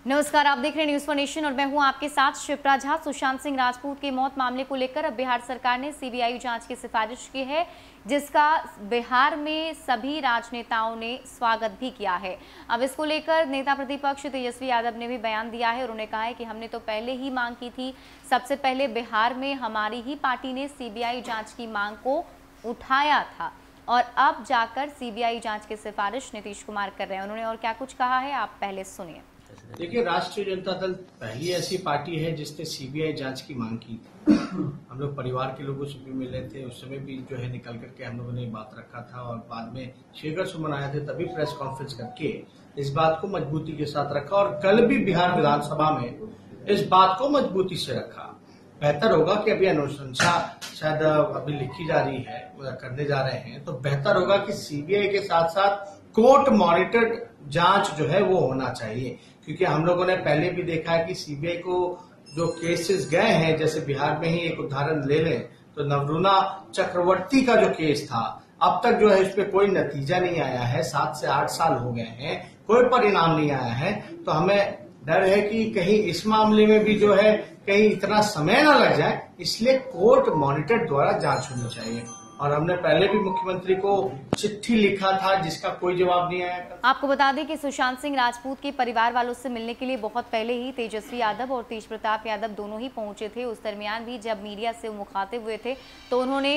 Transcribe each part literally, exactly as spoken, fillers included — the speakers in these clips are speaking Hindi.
नमस्कार, आप देख रहे हैं न्यूज फॉर नेशन और मैं हूं आपके साथ शिप्रा झा। सुशांत सिंह राजपूत के मौत मामले को लेकर अब बिहार सरकार ने सीबीआई जांच की सिफारिश की है, जिसका बिहार में सभी राजनेताओं ने स्वागत भी किया है। अब इसको लेकर नेता प्रतिपक्ष तेजस्वी यादव ने भी बयान दिया है। उन्होंने कहा है कि हमने तो पहले ही मांग की थी, सबसे पहले बिहार में हमारी ही पार्टी ने सीबीआई जांच की मांग को उठाया था और अब जाकर सीबीआई जांच की सिफारिश नीतीश कुमार कर रहे हैं। उन्होंने और क्या कुछ कहा है, आप पहले सुनिए। देखिए, राष्ट्रीय जनता दल पहली ऐसी पार्टी है जिसने सीबीआई जांच की मांग की थी। हम लोग परिवार के लोगों से भी मिले थे, उस समय भी जो है निकल करके हम लोगों ने बात रखा था और बाद में शेखर सुमन आए थे, तभी प्रेस कॉन्फ्रेंस करके इस बात को मजबूती के साथ रखा और कल भी बिहार विधानसभा में इस बात को मजबूती से रखा। बेहतर होगा कि अभी अनुशंसा शायद अभी लिखी जा रही है, करने जा रहे हैं, तो बेहतर होगा कि सीबीआई के साथ साथ कोर्ट मॉनिटर्ड जांच जो है वो होना चाहिए, क्योंकि हम लोगों ने पहले भी देखा है कि सीबीआई को जो केसेस गए हैं, जैसे बिहार में ही एक उदाहरण ले लें तो नवरूणा चक्रवर्ती का जो केस था, अब तक जो है इस पे कोई नतीजा नहीं आया है। सात से आठ साल हो गए हैं, कोई परिणाम नहीं आया है। तो हमें डर है कि कहीं इस मामले में भी जो है कहीं इतना समय न लग जाए, इसलिए कोर्ट मॉनिटर द्वारा जांच होनी चाहिए। और हमने पहले भी मुख्यमंत्री को चिट्ठी लिखा था, जिसका कोई जवाब नहीं आया। आपको बता दें कि सुशांत सिंह राजपूत के परिवार वालों से मिलने के लिए बहुत पहले ही तेजस्वी यादव और तेज प्रताप यादव दोनों ही पहुंचे थे। उस दरमियान भी जब मीडिया से मुखातिब हुए थे तो उन्होंने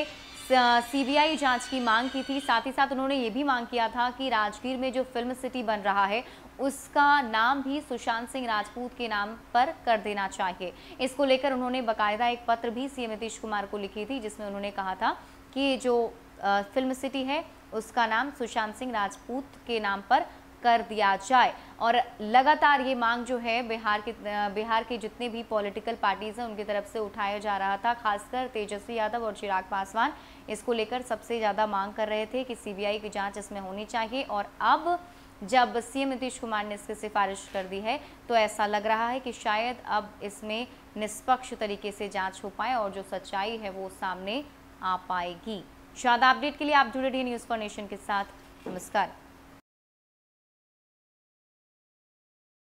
सीबीआई जांच की मांग की थी। साथ ही साथ उन्होंने ये भी मांग किया था कि राजगीर में जो फिल्म सिटी बन रहा है उसका नाम भी सुशांत सिंह राजपूत के नाम पर कर देना चाहिए। इसको लेकर उन्होंने बाकायदा एक पत्र भी सीएम नीतीश कुमार को लिखी थी, जिसमें उन्होंने कहा था कि जो फिल्म सिटी है उसका नाम सुशांत सिंह राजपूत के नाम पर कर दिया जाए। और लगातार ये मांग जो है बिहार के बिहार के जितने भी पॉलिटिकल पार्टीज हैं उनकी तरफ से उठाया जा रहा था। खासकर तेजस्वी यादव और चिराग पासवान इसको लेकर सबसे ज़्यादा मांग कर रहे थे कि सीबीआई की जांच इसमें होनी चाहिए। और अब जब सीएम नीतीश कुमार ने इसकी सिफारिश कर दी है तो ऐसा लग रहा है कि शायद अब इसमें निष्पक्ष तरीके से जाँच हो पाए और जो सच्चाई है वो सामने आ पाएगी। ज्यादा अपडेट के लिए आप जुड़े रहिए न्यूज फॉर नेशन के साथ। नमस्कार।